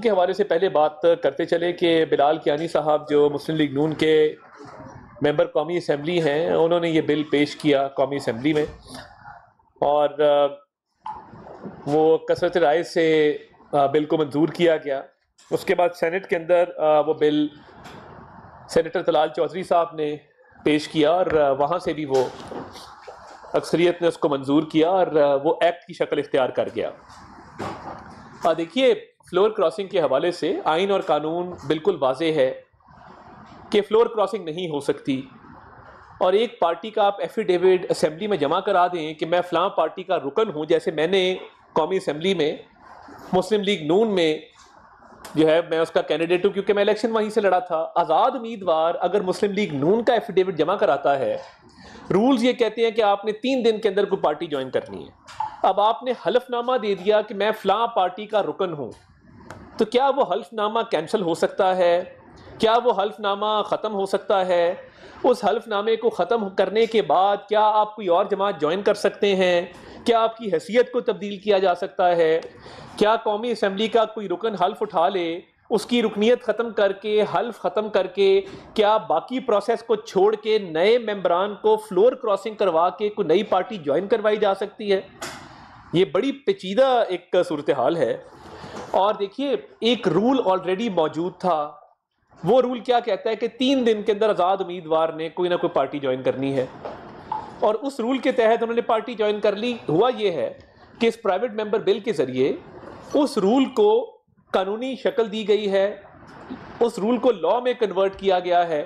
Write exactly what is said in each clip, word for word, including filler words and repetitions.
के हवाले से पहले बात करते चले कि बिलाल कियानी साहब जो मुस्लिम लीग नून के मेंबर कौमी असम्बली हैं, उन्होंने ये बिल पेश किया कौमी असम्बली में और वो कसरत राय से बिल को मंजूर किया गया। उसके बाद सेनेट के अंदर वो बिल सेनेटर तलाल चौधरी साहब ने पेश किया और वहाँ से भी वो अक्सरियत ने उसको मंजूर किया और वो एक्ट की शक्ल इख्तियार कर गया। देखिए, फ्लोर क्रॉसिंग के हवाले से आइन और कानून बिल्कुल वाज़ेह है कि फ्लोर क्रॉसिंग नहीं हो सकती और एक पार्टी का आप एफिडेविट असेंबली में जमा करा दें कि मैं फ़लाँ पार्टी का रुकन हूँ, जैसे मैंने कौमी असम्बली में मुस्लिम लीग नून में जो है मैं उसका कैंडिडेट हूँ क्योंकि मैं इलेक्शन वहीं से लड़ा था। आज़ाद उम्मीदवार अगर मुस्लिम लीग नून का एफिडेविट जमा कराता है, रूल्स ये कहते हैं कि आपने तीन दिन के अंदर कोई पार्टी ज्वाइन करनी है। अब आपने हल्फनामा दे दिया कि मैं फ़लाँ पार्टी का रुकन हूँ, तो क्या वो हल्फनामा कैंसिल हो सकता है? क्या वो हल्फनामा ख़त्म हो सकता है? उस हल्फनामे को ख़त्म करने के बाद क्या आप कोई और जमात ज्वाइन कर सकते हैं? क्या आपकी हैसियत को तब्दील किया जा सकता है? क्या कौमी असम्बली का कोई रुकन हल्फ उठा ले, उसकी रुकनीत ख़त्म करके हल्फ ख़त्म करके क्या बाकी प्रोसेस को छोड़ के नए मेंबरान को फ्लोर क्रॉसिंग करवा के कोई नई पार्टी ज्वाइन करवाई जा सकती है? ये बड़ी पेचीदा एक सूरत हाल है। और देखिए, एक रूल ऑलरेडी मौजूद था। वो रूल क्या कहता है कि तीन दिन के अंदर आज़ाद उम्मीदवार ने कोई ना कोई पार्टी ज्वाइन करनी है और उस रूल के तहत उन्होंने पार्टी ज्वाइन कर ली। हुआ ये है कि इस प्राइवेट मेंबर बिल के ज़रिए उस रूल को कानूनी शक्ल दी गई है, उस रूल को लॉ में कन्वर्ट किया गया है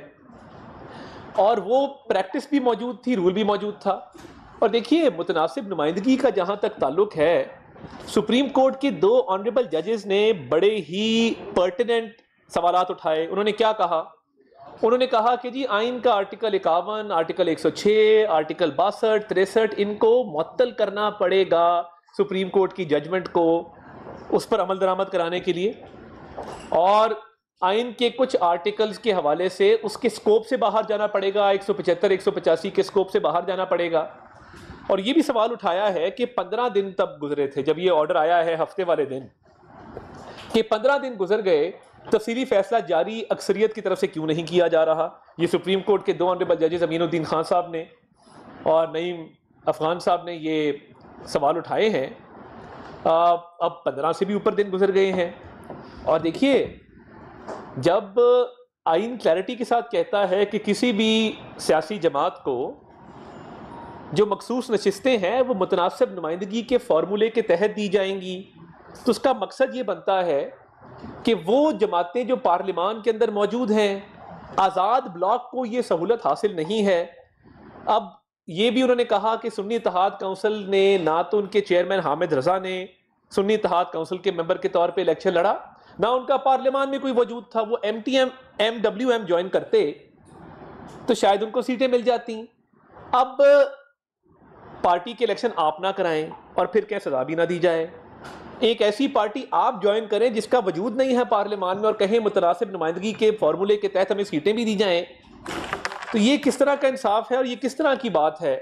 और वो प्रैक्टिस भी मौजूद थी, रूल भी मौजूद था। और देखिए, मुतनासिब नुमाइंदगी का जहाँ तक ताल्लुक है, सुप्रीम कोर्ट के दो ऑनरेबल जजेस ने बड़े ही पर्टिनेंट सवालात उठाए। उन्होंने क्या कहा? उन्होंने कहा कि जी आइन का आर्टिकल इक्यावन, आर्टिकल एक सौ छः, आर्टिकल बासठ, तिरसठ इनको मुअत्तल करना पड़ेगा सुप्रीम कोर्ट की जजमेंट को उस पर अमल दरामद कराने के लिए, और आइन के कुछ आर्टिकल्स के हवाले से उसके स्कोप से बाहर जाना पड़ेगा, एक सौ पचहत्तर एक सौ पचासी के स्कोप से बाहर जाना पड़ेगा। और ये भी सवाल उठाया है कि पंद्रह दिन तब गुजरे थे जब ये ऑर्डर आया है हफ्ते वाले दिन, कि पंद्रह दिन गुजर गए, तफसीली फैसला जारी अक्सरियत की तरफ से क्यों नहीं किया जा रहा? ये सुप्रीम कोर्ट के दो ऑनरेबल जजेस अमीनुद्दीन खान साहब ने और नईम अफगान साहब ने ये सवाल उठाए हैं। अब पंद्रह से भी ऊपर दिन गुजर गए हैं और देखिए, जब आइन क्लैरिटी के साथ कहता है कि किसी भी सियासी जमात को जो मखसूस नशिस्तें हैं वो मुतनासिब नुमाइंदगी के फार्मूले के तहत दी जाएंगी, तो उसका मकसद ये बनता है कि वो जमातें जो पार्लिमान के अंदर मौजूद हैं, आज़ाद ब्लॉक को ये सहूलत हासिल नहीं है। अब ये भी उन्होंने कहा कि सुन्नी इत्तेहाद काउंसिल ने, ना तो उनके चेयरमैन हामिद रज़ा ने सुन्नी इत्तेहाद काउंसिल के मेंबर के तौर पे इलेक्शन लड़ा, ना उनका पार्लियामान में कोई वजूद था। वो M T M M W M join करते तो शायद उनको सीटें मिल जाती। अब पार्टी के इलेक्शन आप ना कराएं और फिर क्या सजा भी ना दी जाए। एक ऐसी पार्टी आप ज्वाइन करें जिसका वजूद नहीं है पार्लियामान में और कहें मुतनासिब नुमाइंदगी के फार्मूले के तहत हमें सीटें भी दी जाएं, तो ये किस तरह का इंसाफ है और ये किस तरह की बात है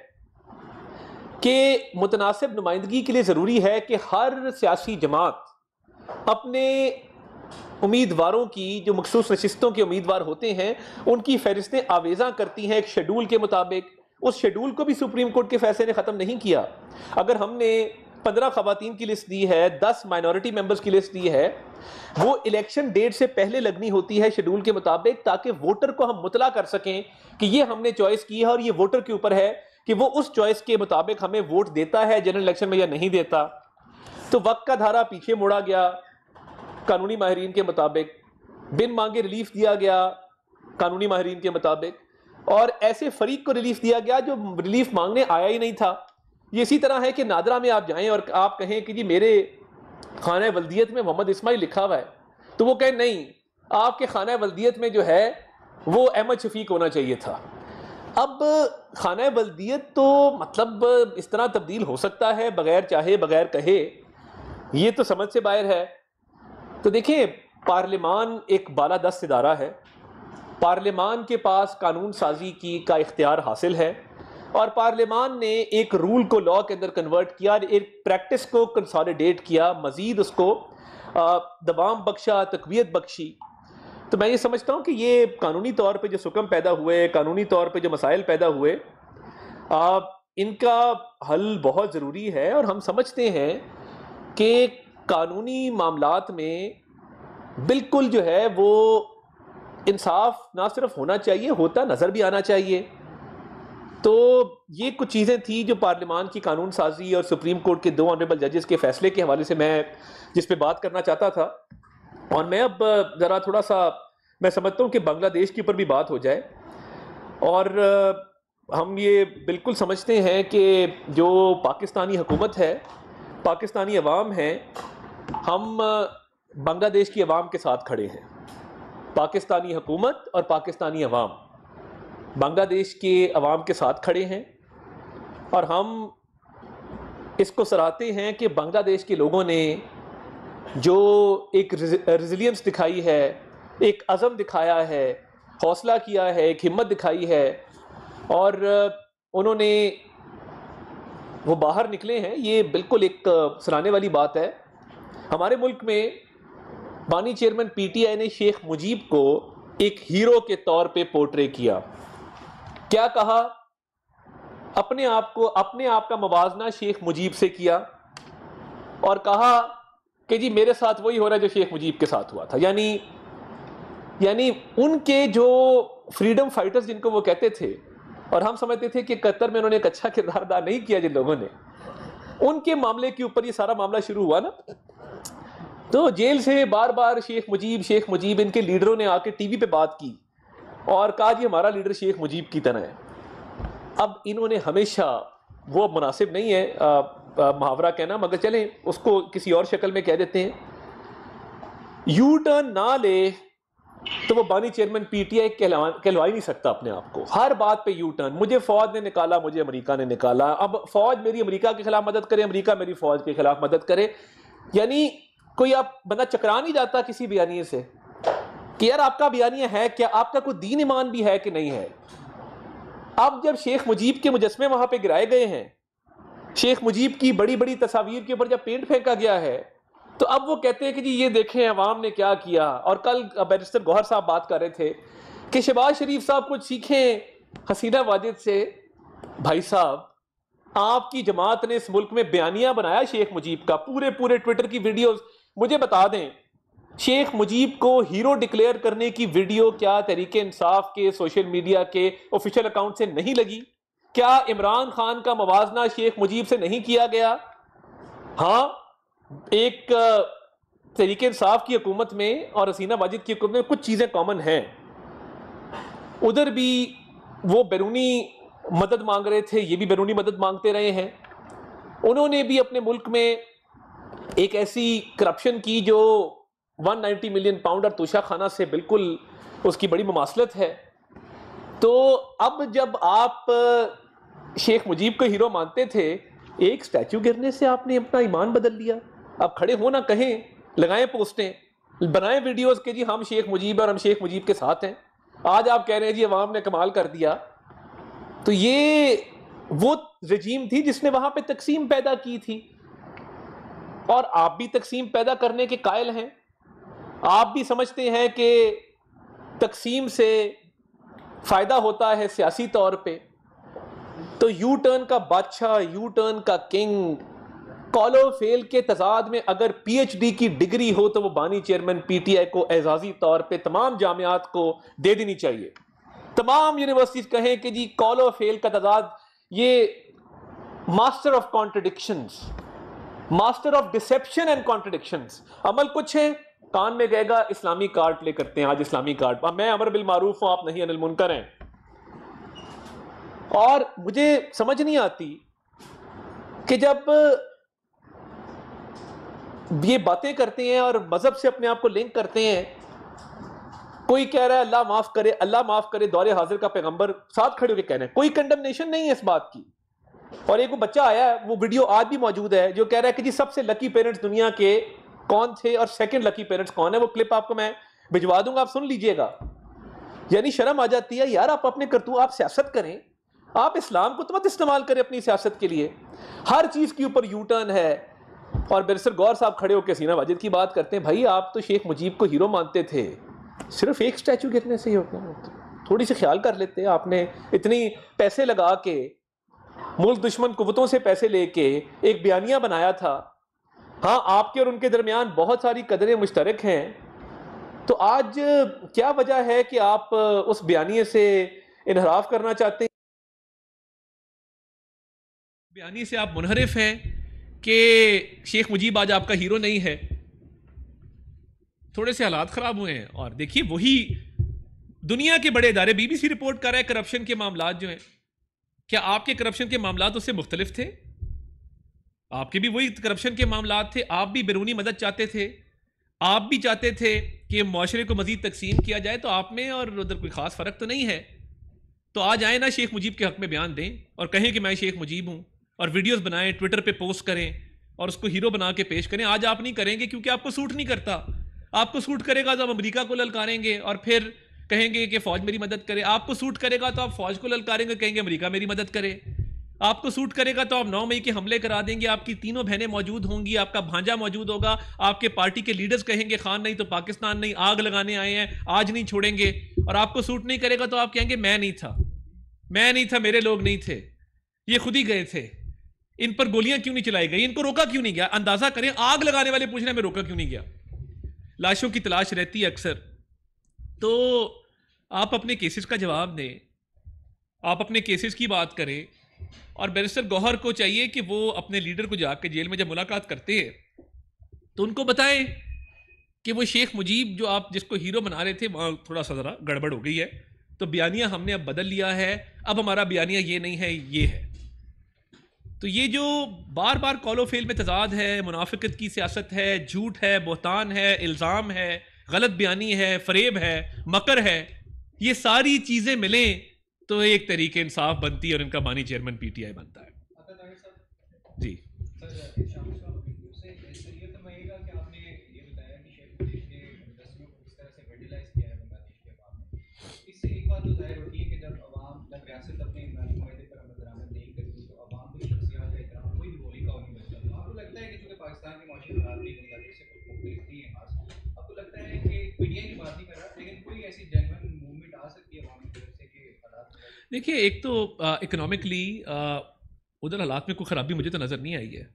कि मुतनासिब नुमाइंदगी के लिए ज़रूरी है कि हर सियासी जमात अपने उम्मीदवारों की, जो मखसूस नशिस्तों के उम्मीदवार होते हैं, उनकी फहरिस्तें आवेज़ा करती हैं एक शेड्यूल के मुताबिक। उस शेड्यूल को भी सुप्रीम कोर्ट के फैसले ने ख़त्म नहीं किया। अगर हमने पंद्रह खवातीन की लिस्ट दी है, दस माइनॉरिटी मेंबर्स की लिस्ट दी है, वो इलेक्शन डेट से पहले लगनी होती है शेड्यूल के मुताबिक, ताकि वोटर को हम मुतला कर सकें कि ये हमने चॉइस की है और ये वोटर के ऊपर है कि वो उस चॉइस के मुताबिक हमें वोट देता है जनरल इलेक्शन में या नहीं देता। तो वक्त का धारा पीछे मोड़ा गया कानूनी माहिरीन के मुताबिक, बिन मांगे रिलीफ दिया गया कानूनी माहिरीन के मुताबिक, और ऐसे फरीक को रिलीफ दिया गया जो रिलीफ मांगने आया ही नहीं था। ये इसी तरह है कि नादरा में आप जाएं और आप कहें कि जी मेरे खाना वल्दियत में मोहम्मद इस्माइल लिखा हुआ है, तो वो कहें नहीं, आपके खाना वल्दियत में जो है वो अहमद शफीक होना चाहिए था। अब खाना वल्दियत तो मतलब इस तरह तब्दील हो सकता है बगैर चाहे बगैर कहे, ये तो समझ से बाहर है। तो देखिए, पार्लियामान एक बालादस्त इदारा है, पार्लियामान के पास कानून साजी की का इख्तियार हासिल है और पार्लियामान ने एक रूल को लॉ के अंदर कन्वर्ट किया, एक प्रैक्टिस को कंसोलिडेट किया, मजीद उसको दबाम बख्शा, तकवीत बख्शी। तो मैं ये समझता हूँ कि ये कानूनी तौर पे जो सुकम पैदा हुए, कानूनी तौर पे जो मसाइल पैदा हुए, आ, इनका हल बहुत ज़रूरी है। और हम समझते हैं कि कानूनी मामलात में बिल्कुल जो है वो इंसाफ ना सिर्फ होना चाहिए, होता नज़र भी आना चाहिए। तो ये कुछ चीज़ें थी जो पार्लियामान की कानून साजी और सुप्रीम कोर्ट के दो ऑनरेबल जजेस के फैसले के हवाले से मैं जिस पे बात करना चाहता था। और मैं अब ज़रा थोड़ा सा मैं समझता हूँ कि बांग्लादेश के ऊपर भी बात हो जाए। और हम ये बिल्कुल समझते हैं कि जो पाकिस्तानी हुकूमत है, पाकिस्तानी अवाम है, हम बांग्लादेश की अवाम के साथ खड़े हैं। पाकिस्तानी हुकूमत और पाकिस्तानी अवाम बांग्लादेश के अवाम के साथ खड़े हैं। और हम इसको सराहते हैं कि बांग्लादेश के लोगों ने जो एक रेजिलियंस दिखाई है, एक अज़म दिखाया है, हौसला किया है, एक हिम्मत दिखाई है, और उन्होंने वो बाहर निकले हैं, ये बिल्कुल एक सराहने वाली बात है। हमारे मुल्क में बानी चेयरमैन पीटीआई ने शेख मुजीब को एक हीरो के तौर पे पोर्ट्रे किया। क्या कहा? अपने आप को, अपने आप का मवाजना शेख मुजीब से किया और कहा कि जी मेरे साथ वही हो रहा है जो शेख मुजीब के साथ हुआ था। यानी यानी उनके जो फ्रीडम फाइटर्स जिनको वो कहते थे, और हम समझते थे कि कतर में उन्होंने एक अच्छा किरदार अदा नहीं किया जिन लोगों ने, उनके मामले के ऊपर ये सारा मामला शुरू हुआ ना। तो जेल से बार बार शेख मुजीब शेख मुजीब इनके लीडरों ने आके टीवी पे बात की और कहा जी हमारा लीडर शेख मुजीब की तरह है। अब इन्होंने हमेशा, वो मुनासिब नहीं है आ, आ, मुहावरा कहना, मगर चलें उसको किसी और शक्ल में कह देते हैं, यू टर्न ना ले तो वो बानी चेयरमैन पीटीआई कहलवा कहलवा ही नहीं सकता अपने आप को। हर बात पे यू टर्न, मुझे फौज ने निकाला, मुझे अमेरिका ने निकाला, अब फौज मेरी अमेरिका के खिलाफ मदद करे, अमेरिका मेरी फौज के खिलाफ मदद करे। यानी कोई आप बंदा चकरा नहीं जाता किसी बयानिए से कि यार आपका बयानिया है क्या, आपका कोई दीन ईमान भी है कि नहीं है। अब जब शेख मुजीब के मुजस्मे वहां पे गिराए गए हैं, शेख मुजीब की बड़ी बड़ी तस्वीर के ऊपर जब पेंट फेंका गया है, तो अब वो कहते हैं कि जी ये देखें अवाम ने क्या किया। और कल बैरिस्टर गौहर साहब बात कर रहे थे कि शहबाज शरीफ साहब कुछ सीखें हसीना वाजिद से। भाई साहब, आपकी जमात ने इस मुल्क में बयानिया बनाया शेख मुजीब का, पूरे पूरे ट्विटर की वीडियोस। मुझे बता दें, शेख मुजीब को हीरो डिक्लेयर करने की वीडियो क्या तहरीके इंसाफ के सोशल मीडिया के ऑफिशियल अकाउंट से नहीं लगी? क्या इमरान खान का मवाजना शेख मुजीब से नहीं किया गया? हाँ, एक तहरीके इंसाफ की हुकूमत में और हसीना वाजिद की हुकूमत में कुछ चीज़ें कॉमन हैं। उधर भी वो बैरूनी मदद मांग रहे थे, ये भी बैरूनी मदद मांगते रहे हैं। उन्होंने भी अपने मुल्क में एक ऐसी करप्शन की जो एक सौ नब्बे मिलियन पाउंड और तोशा खाना से बिल्कुल उसकी बड़ी मुमासलत है। तो अब जब आप शेख मुजीब को हीरो मानते थे, एक स्टैचू गिरने से आपने अपना ईमान बदल लिया। अब खड़े हो ना, कहें, लगाएं पोस्टें, बनाएं वीडियोस के जी हम शेख मुजीब और हम शेख मुजीब के साथ हैं। आज आप कह रहे हैं जी अवाम ने कमाल कर दिया। तो ये वो रजीम थी जिसने वहां पे तकसीम पैदा की थी, और आप भी तकसीम पैदा करने के कायल हैं। आप भी समझते हैं कि तकसीम से फायदा होता है सियासी तौर पे। तो यू टर्न का बादशाह, यू टर्न का किंग, कॉलो फेल के तजाद में अगर पीएचडी की डिग्री हो तो वो बानी चेयरमैन पीटीआई को एजाजी तौर पे तमाम जामियात को दे देनी चाहिए। तमाम यूनिवर्सिटीज कहें कि जी कॉलो फेल का तजाद, ये master of contradictions, master of deception and contradictions. अमल कुछ है, कान में गएगा इस्लामी कार्ड प्ले करते हैं। आज इस्लामी कार्ड, मैं अमर बिल मारूफ हूं, आप नहीं अनिल मुनकर हैं। और मुझे समझ नहीं आती कि जब ये बातें करते हैं और मजहब से अपने आप को लिंक करते हैं, कोई कह रहा है अल्लाह माफ करे, अल्लाह माफ करे, दौरे हाजिर का पैगंबर साथ खड़े होकर कह रहे हैं, कोई कंडमनेशन नहीं है इस बात की। और एक वो बच्चा आया है, वो वीडियो आज भी मौजूद है, जो कह रहा है कि जी सबसे लकी पेरेंट्स दुनिया के कौन थे और सेकंड लकी पेरेंट्स कौन है। वो क्लिप आपको मैं भिजवा दूंगा, आप सुन लीजिएगा। यानी शर्म आ जाती है यार, आप अपने करतूत, आप सियासत करें, आप इस्लाम को तो मत इस्तेमाल करें अपनी सियासत के लिए। हर चीज के ऊपर यू टर्न है। और बैरिस्टर गौर साहब खड़े होकर सीना वाजिद की बात करते हैं, भाई आप तो शेख मुजीब को हीरो मानते थे, सिर्फ एक स्टैचू गिरने से ही होता, थोड़ी सी ख्याल कर लेते। आपने इतनी पैसे लगा के मुल्क दुश्मन कुव्वतों से पैसे लेके एक बयानिया बनाया था। हाँ, आपके और उनके दरमियान बहुत सारी कदरें मुश्तरक हैं, तो आज क्या वजह है कि आप उस बयानिए से इनहराफ करना चाहते हैं? बयानी से आप मुनहरिफ हैं कि शेख मुजीब आज आपका हीरो नहीं है। थोड़े से हालात खराब हुए हैं। और देखिए, वही दुनिया के बड़े इदारे, बीबीसी रिपोर्ट कर रहा है करप्शन के मामलात जो हैं, क्या आपके करप्शन के मामलात उससे मुख्तलिफ थे? आपके भी वही करप्शन के मामलात थे, आप भी बैरूनी मदद चाहते थे, आप भी चाहते थे कि माशरे को मजीद तकसीम किया जाए, तो आप में और उधर कोई ख़ास फ़र्क तो नहीं है। तो आज आए ना शेख मुजीब के हक़ में बयान दें और कहें कि मैं शेख मुजीब हूँ, और वीडियोस बनाएं, ट्विटर पे पोस्ट करें और उसको हीरो बना के पेश करें। आज आप नहीं करेंगे क्योंकि आपको सूट नहीं करता। आपको सूट करेगा तो आप अमेरिका को ललकारेंगे और फिर कहेंगे कि फ़ौज मेरी मदद करे। आपको सूट करेगा तो आप फ़ौज को ललकारेंगे, कहेंगे अमेरिका मेरी मदद करे। आपको सूट करेगा तो आप नौ मई के हमले करा देंगे, आपकी तीनों बहनें मौजूद होंगी, आपका भांजा मौजूद होगा, आपके पार्टी के लीडर्स कहेंगे खान नहीं तो पाकिस्तान नहीं, आग लगाने आए हैं, आज नहीं छोड़ेंगे। और आपको सूट नहीं करेगा तो आप कहेंगे मैं नहीं था, मैं नहीं था, मेरे लोग नहीं थे, ये खुद ही गए थे। इन पर गोलियां क्यों नहीं चलाई गई, इनको रोका क्यों नहीं गया? अंदाजा करें, आग लगाने वाले पूछने में रोका क्यों नहीं गया? लाशों की तलाश रहती है अक्सर। तो आप अपने केसेस का जवाब दें, आप अपने केसेस की बात करें। और बैरिस्टर गौहर को चाहिए कि वो अपने लीडर को जाकर जेल में जब मुलाकात करते हैं तो उनको बताएं कि वो शेख मुजीब जो आप जिसको हीरो बना रहे थे, वहाँ थोड़ा सा ज़रा गड़बड़ हो गई है, तो बयानिया हमने अब बदल लिया है, अब हमारा बयानिया ये नहीं है, ये है। तो ये जो बार बार कॉलो फेल में तजाद है, मुनाफिकत की सियासत है, झूठ है, बहतान है, इल्ज़ाम है, गलत बयानी है, फरेब है, मकर है, ये सारी चीज़ें मिलें तो एक तरीके इंसाफ बनती है और इनका बानी चेयरमैन पीटीआई बनता है। जी देखिए, एक तो इकोनॉमिकली उधर हालात में कोई ख़राबी मुझे तो नज़र नहीं आई है।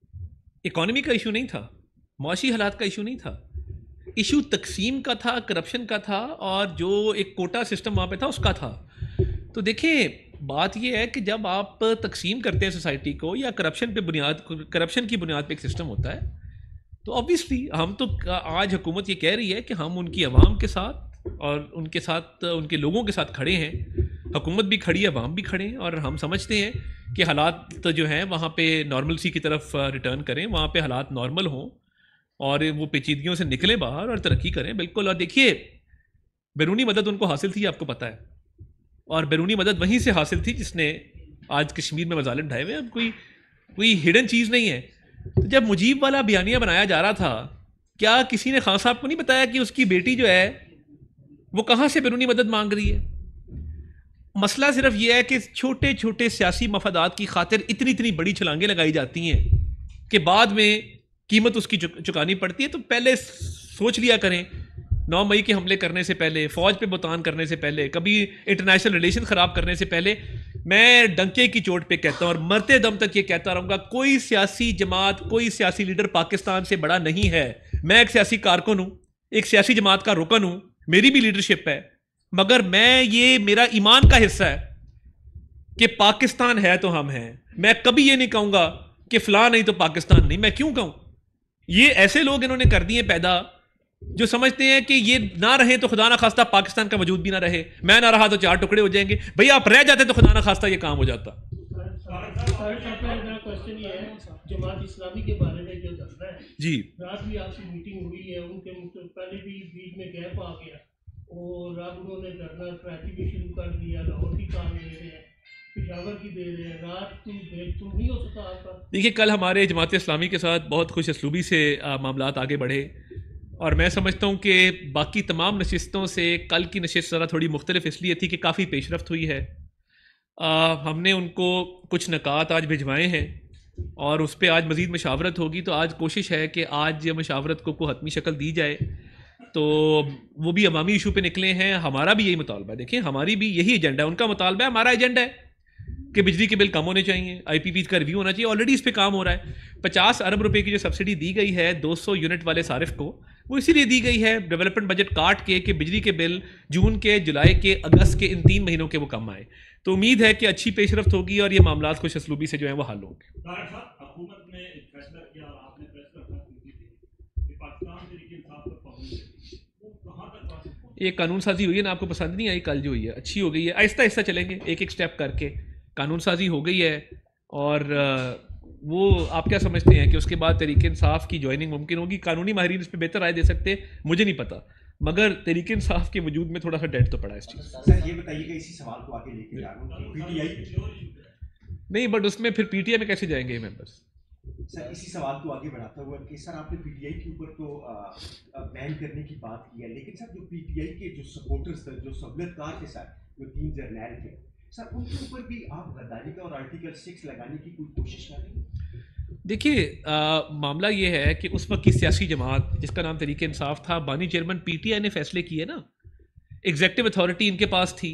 इकॉनमी का इशू नहीं था, मुआशी हालात का इशू नहीं था, इशू तकसीम का था, करप्शन का था, और जो एक कोटा सिस्टम वहाँ पे था उसका था। तो देखिए, बात यह है कि जब आप तकसीम करते हैं सोसाइटी को, या करप्शन पे बुनियाद करप्शन की बुनियाद पे एक सिस्टम होता है, तो ऑब्वियसली हम तो आज हुकूमत ये कह रही है कि हम उनकी आवाम के साथ और उनके साथ उनके लोगों के साथ खड़े हैं। हुकूमत भी खड़ी है, अवाम भी खड़े हैं, और हम समझते हैं कि हालात तो जो हैं वहाँ पे नॉर्मलसी की तरफ रिटर्न करें, वहाँ पे हालात नॉर्मल हों और वो पेचीदगियों से निकलें बाहर और तरक्की करें। बिल्कुल। और देखिए, बैरूनी मदद उनको हासिल थी, आपको पता है, और बैरूनी मदद वहीं से हासिल थी जिसने आज कश्मीर में मजालिम ढाए हुए। अब कोई कोई हिडन चीज़ नहीं है। तो जब मुजीब वाला बयानिया बनाया जा रहा था, क्या किसी ने खान साहब को नहीं बताया कि उसकी बेटी जो है वो कहाँ से बैरूनी मदद मांग रही है? मसला सिर्फ ये है कि छोटे छोटे सियासी मफादात की खातिर इतनी इतनी बड़ी छलांगें लगाई जाती हैं कि बाद में कीमत उसकी चुकानी पड़ती है। तो पहले सोच लिया करें, नौ मई के हमले करने से पहले, फ़ौज पे बुतान करने से पहले, कभी इंटरनेशनल रिलेशन ख़राब करने से पहले, मैं डंके की चोट पे कहता हूँ और मरते दम तक ये कहता रहूँगा, कोई सियासी जमात, कोई सियासी लीडर पाकिस्तान से बड़ा नहीं है। मैं एक सियासी कारकुन हूँ, एक सियासी जमात का रुकन हूँ, मेरी भी लीडरशिप है, मगर मैं ये मेरा ईमान का हिस्सा है कि पाकिस्तान है तो हम हैं। मैं कभी ये नहीं कहूँगा कि फ़लाँ नहीं तो पाकिस्तान नहीं। मैं क्यों कहूँ? ये ऐसे लोग इन्होंने कर दिए पैदा जो समझते हैं कि ये ना रहे तो खुदा ना खास्ता पाकिस्तान का वजूद भी ना रहे, मैं ना रहा तो चार टुकड़े हो जाएंगे। भैया आप रह जाते तो खुदा ना खास्ता ये काम हो जाता। क्वेश्चन ये है, जमात इस्लामी के बारे में जो धरना है जी, रात भी आपकी मीटिंग हुई है, उनके पहले भी बीच में गैप आ गया और अब उन्होंने धरना ट्रैफिक भी शुरू कर दिया, लाहौर की काम ले रहे हैं, पिशावर की दे रहे हैं, रात तुम तुम नहीं हो सकता आपका। देखिए, कल हमारे जमात इस्लामी के साथ बहुत खुश असलूबी से मामलात आगे बढ़े और मैं समझता हूँ कि बाकी तमाम नशिस्तों से कल की नशिस्त ज़रा थोड़ी मुख्तलिफ इसलिए थी कि काफ़ी पेशरफ्त हुई है। आ, हमने उनको कुछ नकात आज भिजवाए हैं और उस पर आज मज़ीद मशावरत होगी। तो आज कोशिश है कि आज ये मशावरत को को हतमी शक्ल दी जाए। तो वो भी अवामी इशू पे निकले हैं, हमारा भी यही मुतालबा है। देखिए हमारी भी यही एजेंडा है, उनका मुतालबा है, हमारा एजेंडा है कि बिजली के बिल कम होने चाहिए, आईपीपी का रिव्यू होना चाहिए। ऑलरेडी इस पे काम हो रहा है। पचास अरब रुपए की जो सब्सिडी दी गई है दो सौ यूनिट वाले सारिफ को, वो इसीलिए दी गई है डेवलपमेंट बजट काट के कि बिजली के बिल जून के, जुलाई के, अगस्त के, इन तीन महीनों के वो कम आए। तो उम्मीद है कि अच्छी पेशरफ्त होगी और ये मामला खुश असलूबी से जो है वो हल होंगे। हुकूमत ने एक फैसला किया और आपने फैसला कि पाकिस्तान तरीके इंसाफ पर पाबंदी, वो कहां तक पहुंचे? ये कानून साजी हुई है ना, आपको पसंद नहीं आई, कल जो हुई है अच्छी हो गई है। आहिस्ता आहिस्ता चलेंगे, एक एक स्टेप करके कानून साजी हो गई है। और वो आप क्या समझते हैं कि उसके बाद तरीके इंसाफ की ज्वाइनिंग मुमकिन होगी? कानूनी माहिरीन इस पर बेहतर राय दे सकते हैं, मुझे नहीं पता, मगर तरीके इंसाफ के वजूद में थोड़ा सा डेट तो पड़ा है इस चीज़। सर ये बताइएगा, इसी सवाल को आगे लेके जा रहा हूँ, पीटीआई नहीं, बट उसमें फिर पीटीआई में कैसे जाएंगे ये मेंबर्स? सर इसी सवाल को आगे बढ़ाता हुआ कि सर आपने पीटीआई के ऊपर तो बैन करने की बात की है, लेकिन सर जो पीटीआई के जो सपोर्टर्स थे, जो सहूलतकार थे सर, जो तीन जर्नैल थे सर, उनके ऊपर भी आप गद्दारी का और आर्टिकल सिक्स लगाने की कोई कोशिश कर रहे हैं? देखिए मामला ये है कि उस वक्त की सियासी जमात जिसका नाम तरीके इंसाफ था, बानी चेयरमैन पीटीआई ने फैसले किए ना, एग्जेक्टिव अथॉरिटी इनके पास थी।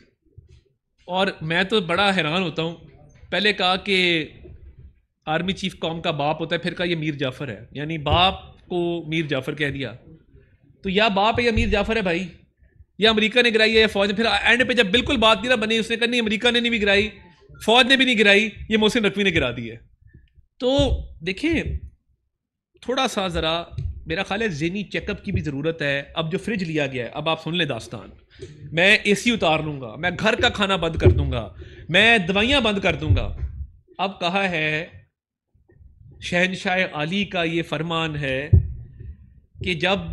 और मैं तो बड़ा हैरान होता हूँ, पहले कहा कि आर्मी चीफ कौम का बाप होता है, फिर कहा ये मीर जाफ़र है, यानी बाप को मीर जाफ़र कह दिया। तो या बाप है या मीर जाफ़र है भाई, या अमेरिका ने गिराई है या फौज ने। फिर एंड पे जब बिल्कुल बात नहीं ना बनी, उसने कहा नहीं अमेरिका ने नहीं भी गिराई, फौज ने भी नहीं गिराई, ये मोहसिन नकवी ने गिरा दी है। तो देखिए थोड़ा सा ज़रा मेरा ख्याल है ज़हनी चेकअप की भी ज़रूरत है। अब जो फ्रिज लिया गया है, अब आप सुन लें दास्तान, मैं एसी उतार लूँगा, मैं घर का खाना बंद कर दूँगा, मैं दवाइयाँ बंद कर दूँगा। अब कहा है शहनशाह आली का ये फरमान है कि जब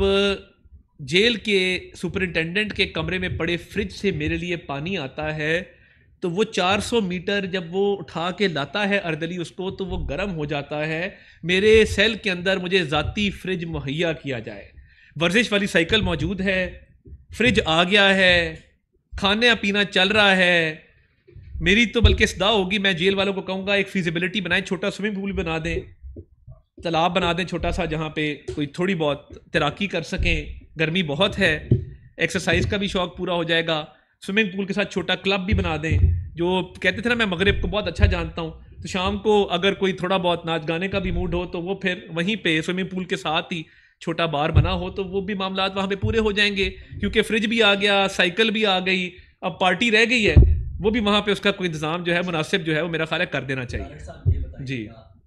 जेल के सुपरिटेंडेंट के कमरे में पड़े फ्रिज से मेरे लिए पानी आता है तो वो चार सौ मीटर जब वो उठा के लाता है अर्दली उसको, तो वो गर्म हो जाता है। मेरे सेल के अंदर मुझे ज़ाती फ्रिज मुहैया किया जाए। वर्जिश वाली साइकिल मौजूद है, फ्रिज आ गया है, खाना पीना चल रहा है। मेरी तो बल्कि सदा होगी, मैं जेल वालों को कहूँगा एक फिजिबिलिटी बनाएं, छोटा स्विमिंग पूल बना दें, तालाब बना दें छोटा सा, जहाँ पे कोई थोड़ी बहुत तैराकी कर सकें। गर्मी बहुत है, एक्सरसाइज का भी शौक पूरा हो जाएगा। स्विमिंग पूल के साथ छोटा क्लब भी बना दें। जो कहते थे ना, मैं मगरिब को बहुत अच्छा जानता हूँ, तो शाम को अगर कोई थोड़ा बहुत नाच गाने का भी मूड हो तो वो फिर वहीं पे स्विमिंग पूल के साथ ही छोटा बार बना हो, तो वो भी मामला वहाँ पे पूरे हो जाएंगे। क्योंकि फ्रिज भी आ गया, साइकिल भी आ गई, अब पार्टी रह गई है, वो भी वहाँ पे उसका कोई इंतजाम जो है मुनासिब जो है वो मेरा ख्याल है कर देना चाहिए। जी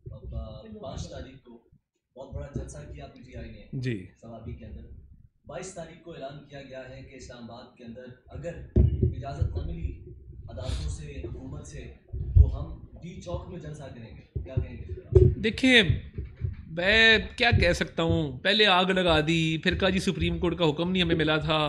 पाँच तारीख को बहुत बड़ा जलसा किया पीटीआई ने जी सवाबी के अंदर। बाईस तारीख को ऐलान किया गया है कि इस्लामाबाद के अंदर अगर इजाज़त न मिली अदालतों से, हुकूमत से, तो हम डी चौक में जलसा करेंगे। क्या कहेंगे? देखिए मैं क्या कह सकता हूँ, पहले आग लगा दी, फिर कहा जी सुप्रीम कोर्ट का हुक्म नहीं हमें मिला था।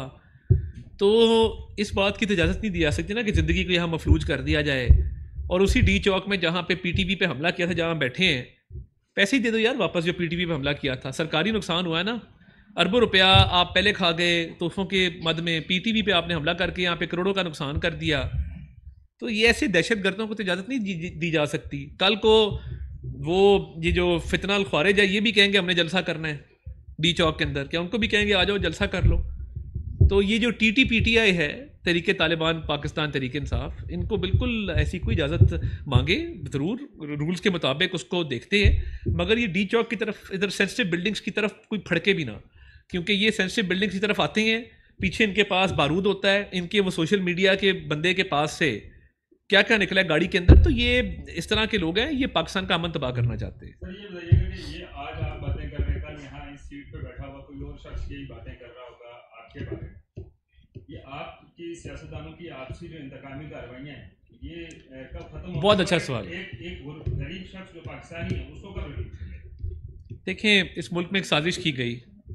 तो इस बात की तो इजाज़त नहीं दी जा सकती ना कि ज़िंदगी को यहाँ मफलूज कर दिया जाए। और उसी डी चौक में जहाँ पे पीटीवी पे हमला किया था, जहाँ बैठे हैं, पैसे ही दे दो यार वापस जो पीटीवी पे हमला किया था। सरकारी नुकसान हुआ है ना, अरबों रुपया आप पहले खा गए तोहफों के मद में, पीटीवी पे आपने हमला करके यहाँ पे करोड़ों का नुकसान कर दिया। तो ये ऐसे दहशतगर्दों को तो इजाज़त नहीं दी जा सकती। कल को वो ये जो फितनाल ख्वारिज है ये भी कहेंगे हमने जलसा करना है डी चौक के अंदर, क्या उनको भी कहेंगे आ जाओ जलसा कर लो? तो ये जो T T P T I है, तरीके तालिबान पाकिस्तान तरीके इंसाफ, इनको बिल्कुल ऐसी कोई इजाज़त मांगे ज़रूर रूल्स के मुताबिक उसको देखते हैं, मगर ये डी चौक की तरफ, इधर सेंसिटिव बिल्डिंग्स की तरफ कोई फड़के भी ना, क्योंकि ये सेंसिटिव बिल्डिंग्स की तरफ आते हैं, पीछे इनके पास बारूद होता है, इनके वो सोशल मीडिया के बंदे के पास से क्या क्या निकला है गाड़ी के अंदर। तो ये इस तरह के लोग हैं, ये पाकिस्तान का अमन तबाह करना चाहते हैं। सर ये बताइएगा कि ये आज आप बातें कर रहे हैं, यहाँ इस सीट पे बैठा हुआ कोई और शख्स यही बातें कर रहा होगा आपके बारे में, ये आपकी सियासतदानों की आपसी जो इंतकामी कार्रवाइयाँ हैं ये कब खत्म? बहुत अच्छा सवाल। एक एक गरीब शख्स जो पाकिस्तानी है उसको कब रिलीज? देखें इस मुल्क में एक साजिश की गई,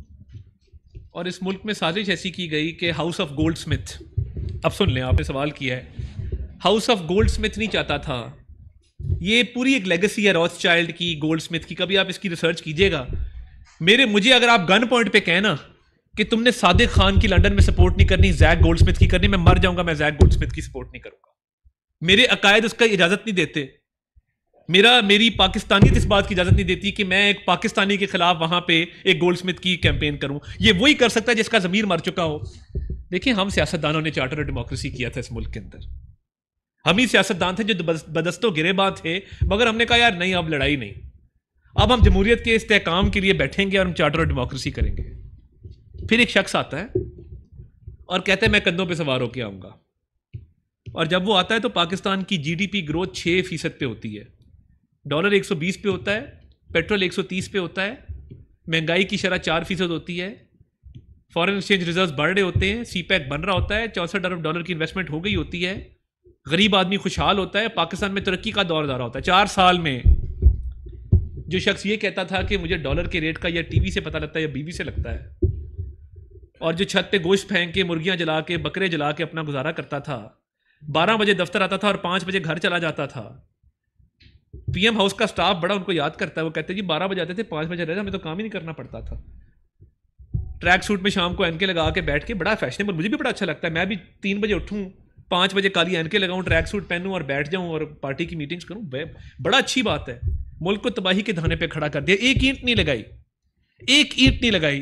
और इस मुल्क में साजिश ऐसी की गई कि हाउस ऑफ गोल्ड स्मिथ, अब सुन लें, आपने सवाल किया है, हाउस ऑफ गोल्ड स्मिथ नहीं चाहता था। ये पूरी एक लेगेसी है रॉथस्चाइल्ड की, गोल्ड स्मिथ की, कभी आप इसकी रिसर्च कीजिएगा। मेरे मुझे अगर आप गन पॉइंट पे कहना कि तुमने सादिक खान की लंदन में सपोर्ट नहीं करनी, जैक गोल्डस्मिथ की करनी, मैं मर जाऊंगा, मैं जैक गोल्डस्मिथ की सपोर्ट नहीं करूंगा। मेरे अकायद उसका इजाजत नहीं देते। मेरा मेरी पाकिस्तानियत इस बात की इजाज़त नहीं देती कि मैं एक पाकिस्तानी के खिलाफ वहाँ पे एक गोल्डस्मिथ की कैंपेन करूँ। ये वही कर सकता है जिसका ज़मीर मर चुका हो। देखिए, हम सियासतदानों ने चार्टर ऑफ डेमोक्रेसी किया था इस मुल्क के अंदर। हम ही सियासतदान थे जो बदस्तों गिरेबां थे, मगर हमने कहा यार नहीं, अब लड़ाई नहीं, अब हम जमहूरियत के इस्तेहकाम के लिए बैठेंगे और हम चार्टर ऑफ डेमोक्रेसी करेंगे। फिर एक शख्स आता है और कहते हैं मैं कंधों पे सवार होकर आऊँगा, और जब वो आता है तो पाकिस्तान की जीडीपी ग्रोथ छः फीसद पे होती है, डॉलर एक सौ बीस पे होता है, पेट्रोल एक सौ तीस पे होता है, महंगाई की शरह चार फीसद होती है, फॉरेन एक्सचेंज रिजर्व्स बढ़ रहे होते हैं, सी पैक बन रहा होता है, चौंसठ अरब डॉलर की इन्वेस्टमेंट हो गई होती है, गरीब आदमी खुशहाल होता है, पाकिस्तान में तरक्की का दौर जा रहा होता है। चार साल में जो शख्स ये कहता था कि मुझे डॉलर के रेट का या टीवी से पता लगता है या बीवी से लगता है, और जो छत पे गोश्त फेंक के, मुर्गियां जला के, बकरे जला के अपना गुजारा करता था, बारह बजे दफ्तर आता था और पाँच बजे घर चला जाता था। पीएम हाउस का स्टाफ बड़ा उनको याद करता है, वो कहते हैं जी बारह बजे आते थे, पाँच बजे रहते, हमें तो काम ही नहीं करना पड़ता था। ट्रैक सूट में शाम को एनके लगा के बैठ के, बड़ा फैशनेबल, मुझे भी बड़ा अच्छा लगता है। मैं भी तीन बजे उठूँ, पाँच बजे काली एनके लगाऊँ, ट्रैक सूट पहनूँ और बैठ जाऊँ और पार्टी की मीटिंग्स करूँ, बड़ा अच्छी बात है। मुल्क को तबाही के धाने पे खड़ा कर दिया, एक ईंट नहीं लगाई, एक ईंट नहीं लगाई।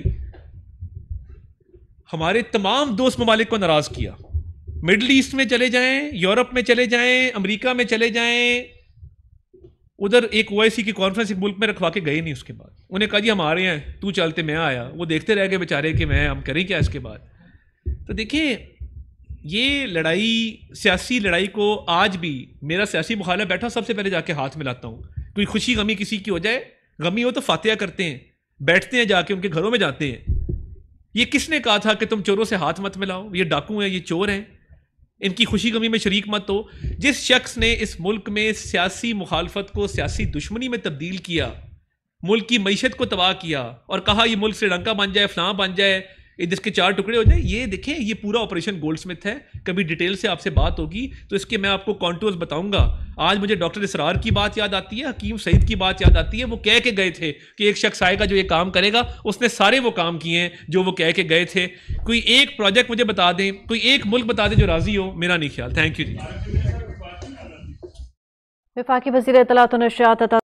हमारे तमाम दोस्त ममालिक को नाराज किया। मिडल ईस्ट में चले जाएं, यूरोप में चले जाएं, अमेरिका में चले जाएं, उधर एक ओआईसी की कॉन्फ्रेंस एक मुल्क में रखवा के गए नहीं। उसके बाद उन्हें कहा जी हम आ रहे हैं, तू चलते, मैं आया। वो देखते रह गए बेचारे कि मैं हम करें क्या इसके बाद। तो देखिए, ये लड़ाई, सियासी लड़ाई को आज भी मेरा सियासी मुखालिफ बैठा, सबसे पहले जाके हाथ मिलाता हूँ। कोई खुशी गमी किसी की हो जाए, गमी हो तो फातिहा करते हैं, बैठते हैं, जाके उनके घरों में जाते हैं। ये किसने कहा था कि तुम चोरों से हाथ मत मिलाओ, ये डाकू हैं, ये चोर हैं, इनकी खुशी गमी में शरीक मत हो। जिस शख्स ने इस मुल्क में सियासी मुखालफत को सियासी दुश्मनी में तब्दील किया, मुल्क की मईशत को तबाह किया और कहा ये मुल्क श्रीलंका बन जाए, फलां बन जाए, जिसके चार टुकड़े हो जाए, ये देखें, ये पूरा ऑपरेशन गोल्डस्मिथ है। कभी डिटेल से आपसे बात होगी तो इसके मैं आपको कॉन्टूर्स बताऊंगा। आज मुझे डॉक्टर इसरार की बात याद आती है, हकीम सईद की बात याद आती है। वो कह के गए थे कि एक शख्स आएगा जो ये काम करेगा, उसने सारे वो काम किए हैं जो वो कह के गए थे। कोई एक प्रोजेक्ट मुझे बता दें, कोई एक मुल्क बता दें जो राजी हो, मेरा नहीं ख्याल। Thank you ji. वफाकी वज़ीर इत्तलात व नशरियात